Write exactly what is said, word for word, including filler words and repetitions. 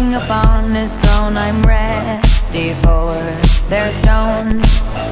king upon his throne, I'm ready for their stones.